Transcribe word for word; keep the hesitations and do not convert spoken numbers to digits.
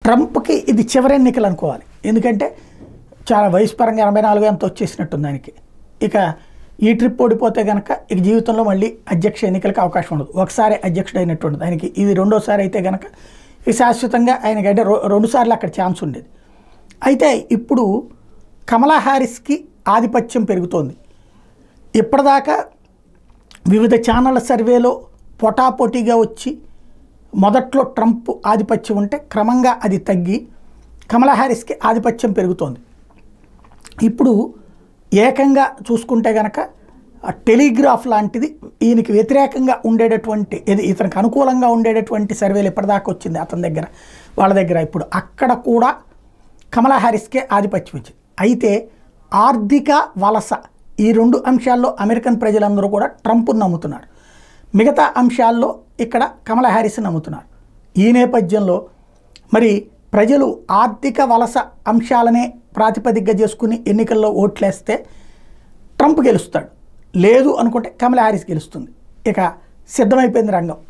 ట్రంప్కి ఇది చివరి ఎన్నికలు అనుకోవాలి. ఎందుకంటే చాలా వయసు పరంగా ఎనభై నాలుగు ఎంత వచ్చేసినట్టుంది దానికి. ఇక ఈ ట్రిప్ ఓడిపోతే కనుక ఇక జీవితంలో మళ్ళీ అధ్యక్ష ఎన్నికలకు అవకాశం ఉండదు. ఒకసారి అధ్యక్షుడు అయినట్టు ఆయనకి ఇది రెండోసారి అయితే కనుక ఇది శాశ్వతంగా ఆయనకి అంటే రెండు సార్లు అక్కడ ఛాన్స్ ఉండేది. అయితే ఇప్పుడు కమలా హ్యారిస్కి ఆధిపత్యం పెరుగుతోంది. ఇప్పటిదాకా వివిధ ఛానళ్ళ సర్వేలో పొటాపోటీగా వచ్చి మొదట్లో ట్రంప్ ఆధిపత్యం ఉంటే క్రమంగా అది తగ్గి కమలా హ్యారిస్కి ఆధిపత్యం పెరుగుతోంది. ఇప్పుడు ఏకంగా చూసుకుంటే కనుక టెలిగ్రాఫ్ లాంటిది ఈయనకి వ్యతిరేకంగా ఉండేటటువంటి ఇది ఇతనికి అనుకూలంగా ఉండేటటువంటి సర్వేలు ఇప్పటిదాకా వచ్చింది అతని దగ్గర వాళ్ళ దగ్గర. ఇప్పుడు అక్కడ కూడా కమలా హ్యారిస్కే ఆధిపత్యం వచ్చింది. అయితే ఆర్థిక వలస ఈ రెండు అంశాల్లో అమెరికన్ ప్రజలందరూ కూడా ట్రంప్ను నమ్ముతున్నారు. మిగతా అంశాల్లో ఇక్కడ కమలా హ్యారిస్ని నమ్ముతున్నారు. ఈ నేపథ్యంలో మరి ప్రజలు ఆర్థిక వలస అంశాలనే ప్రాతిపదికగా చేసుకుని ఎన్నికల్లో ఓట్లేస్తే ట్రంప్ గెలుస్తాడు, లేదు అనుకుంటే కమలా హ్యారిస్ గెలుస్తుంది. ఇక సిద్ధమైపోయింది రంగం.